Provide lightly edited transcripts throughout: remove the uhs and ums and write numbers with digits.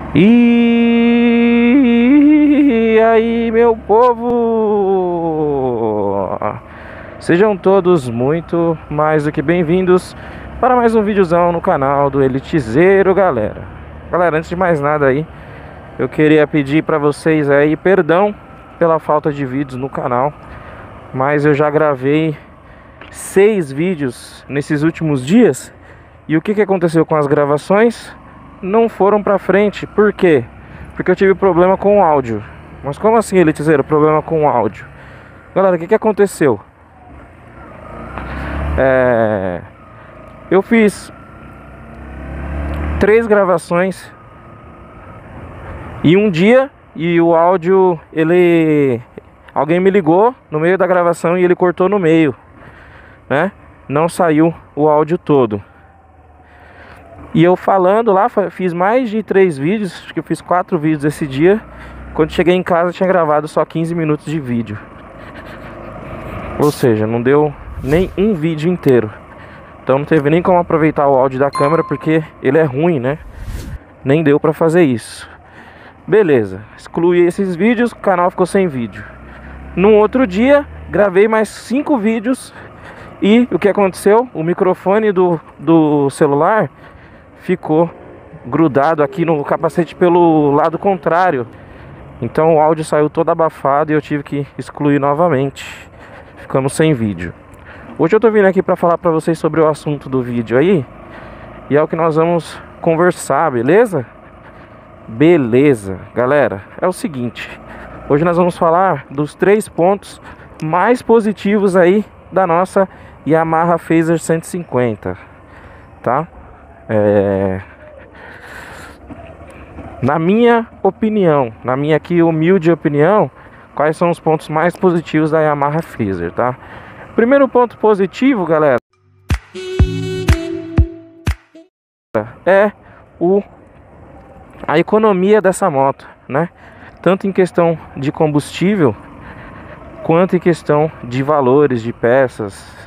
E aí, meu povo, sejam todos muito mais do que bem-vindos para mais um videozão no canal do Elitizeiro, galera. Antes de mais nada aí, eu queria pedir para vocês aí perdão pela falta de vídeos no canal, mas eu já gravei 6 vídeos nesses últimos dias. E o que aconteceu com as gravações? Não foram pra frente. Por quê? Porque eu tive problema com o áudio. Mas como assim, Elitizeiro, problema com o áudio? Galera, o que aconteceu? Eu fiz 3 gravações em um dia. E o áudio, alguém me ligou no meio da gravação e ele cortou no meio, né? Não saiu o áudio todo. E eu falando lá, fiz mais de 3 vídeos, acho que eu fiz 4 vídeos esse dia. Quando cheguei em casa, tinha gravado só 15 minutos de vídeo. Ou seja, não deu nem um vídeo inteiro. Então não teve nem como aproveitar o áudio da câmera, porque ele é ruim, né? Nem deu pra fazer isso. Beleza, excluí esses vídeos, o canal ficou sem vídeo. No outro dia, gravei mais 5 vídeos. E o que aconteceu? O microfone do celular ficou grudado aqui no capacete pelo lado contrário. Então o áudio saiu todo abafado e eu tive que excluir novamente. Ficamos sem vídeo. Hoje eu tô vindo aqui pra falar pra vocês sobre o assunto do vídeo aí. E é o que nós vamos conversar, beleza? Beleza, galera, é o seguinte. Hoje nós vamos falar dos 3 pontos mais positivos aí da nossa Yamaha Phaser 150, tá? Na minha opinião, na minha aqui humilde opinião, quais são os pontos mais positivos da Yamaha Phaser, tá? Primeiro ponto positivo, galera, é a economia dessa moto, né? Tanto em questão de combustível quanto em questão de valores de peças,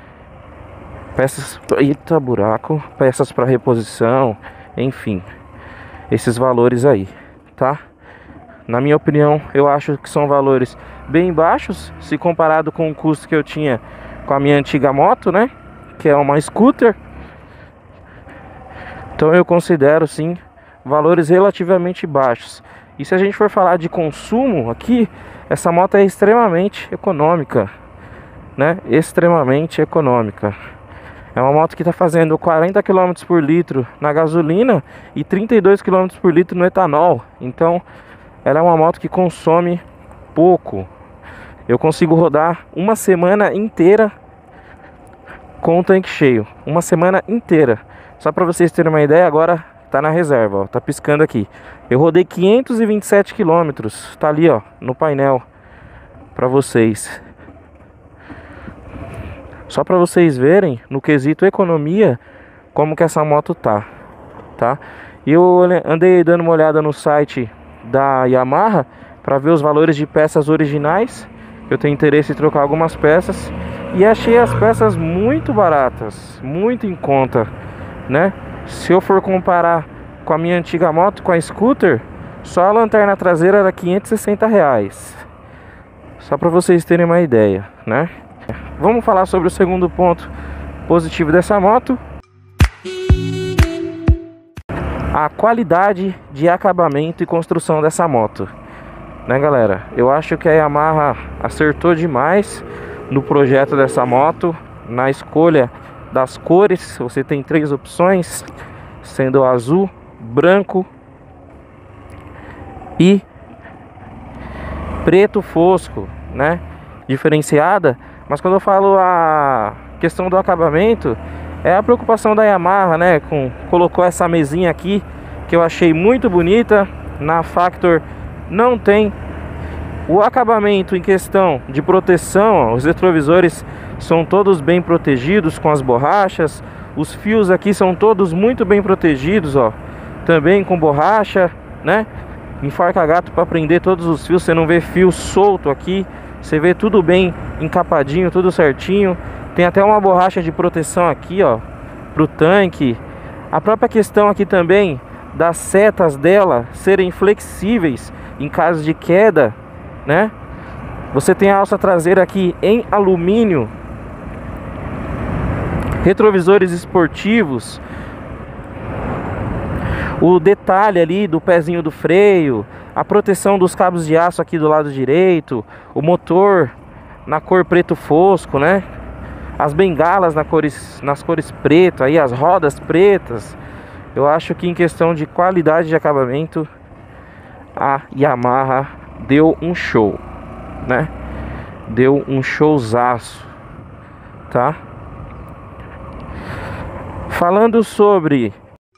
eita buraco, peças para reposição, enfim, esses valores aí, tá? Na minha opinião, eu acho que são valores bem baixos se comparado com o custo que eu tinha com a minha antiga moto, né? Que é uma scooter. Então eu considero sim valores relativamente baixos. E se a gente for falar de consumo aqui, essa moto é extremamente econômica, né? Extremamente econômica. É uma moto que está fazendo 40 km por litro na gasolina e 32 km por litro no etanol. Então ela é uma moto que consome pouco. Eu consigo rodar uma semana inteira com o tanque cheio. Uma semana inteira. Só para vocês terem uma ideia, agora tá na reserva, ó, tá piscando aqui. Eu rodei 527 km, tá ali, ó, no painel para vocês. Só para vocês verem no quesito economia como que essa moto tá? E eu andei dando uma olhada no site da Yamaha para ver os valores de peças originais. Eu tenho interesse em trocar algumas peças e achei as peças muito baratas, muito em conta, né? Se eu for comparar com a minha antiga moto, com a scooter, só a lanterna traseira era R$560. Só para vocês terem uma ideia, né? Vamos falar sobre o segundo ponto positivo dessa moto. A qualidade de acabamento e construção dessa moto, né, galera? Eu acho que a Yamaha acertou demais no projeto dessa moto, na escolha das cores. Você tem 3 opções, sendo azul, branco e preto fosco, né? Diferenciada. Mas quando eu falo a questão do acabamento, é a preocupação da Yamaha, né? Colocou essa mesinha aqui que eu achei muito bonita. Na Factor não tem o acabamento em questão de proteção, ó, os retrovisores são todos bem protegidos com as borrachas. Os fios aqui são todos muito bem protegidos, ó, também com borracha, né? Enforca-gato para prender todos os fios, você não vê fio solto aqui. Você vê tudo bem encapadinho, tudo certinho. Tem até uma borracha de proteção aqui, ó, pro tanque. A própria questão aqui também das setas dela serem flexíveis em caso de queda, né? Você tem a alça traseira aqui em alumínio, retrovisores esportivos, o detalhe ali do pezinho do freio, a proteção dos cabos de aço aqui do lado direito, o motor na cor preto fosco, né? As bengalas nas cores preto, aí as rodas pretas. Eu acho que em questão de qualidade de acabamento, a Yamaha deu um show, né? Deu um showzaço, tá? Falando sobre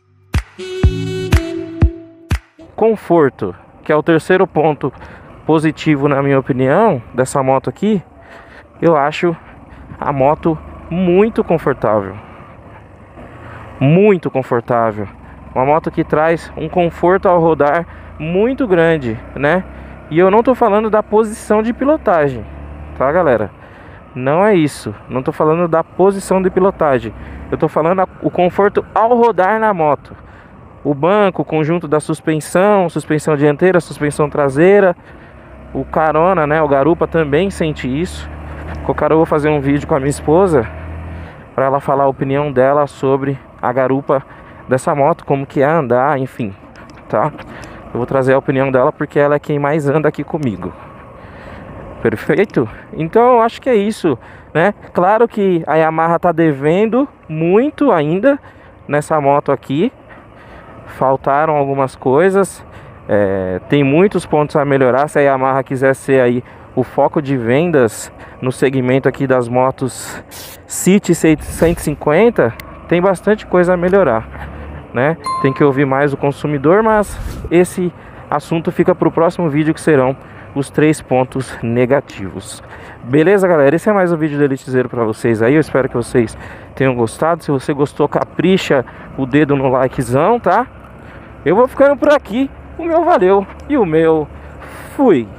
conforto, que é o terceiro ponto positivo na minha opinião dessa moto aqui, eu acho a moto muito confortável. Muito confortável. Uma moto que traz um conforto ao rodar muito grande, né? E eu não tô falando da posição de pilotagem, tá, galera? Não é isso. Não tô falando da posição de pilotagem. Eu tô falando o conforto ao rodar na moto. O banco, o conjunto da suspensão, suspensão dianteira, suspensão traseira. O carona, né? O garupa também sente isso. Qualquer hora eu vou fazer um vídeo com a minha esposa para ela falar a opinião dela sobre a garupa dessa moto, como que é andar, enfim, tá? Eu vou trazer a opinião dela porque ela é quem mais anda aqui comigo. Perfeito? Então eu acho que é isso, né? Claro que a Yamaha tá devendo muito ainda nessa moto aqui. Faltaram algumas coisas, tem muitos pontos a melhorar. Se a Yamaha quiser ser aí o foco de vendas no segmento aqui das motos City 150, tem bastante coisa a melhorar, né? Tem que ouvir mais o consumidor, mas esse assunto fica para o próximo vídeo, que serão os 3 pontos negativos. Beleza, galera? Esse é mais um vídeo do Elitezeiro para vocês aí. Eu espero que vocês tenham gostado. Se você gostou, capricha o dedo no likezão, tá? Eu vou ficando por aqui. O meu valeu e o meu fui.